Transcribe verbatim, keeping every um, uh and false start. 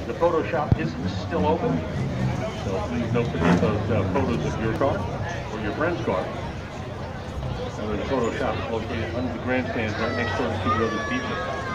The photo shop is still open, so please don't forget those uh, photos of your car or your friend's car. And there's a photo shop located under the grandstands right next door to Two Brothers Pizza.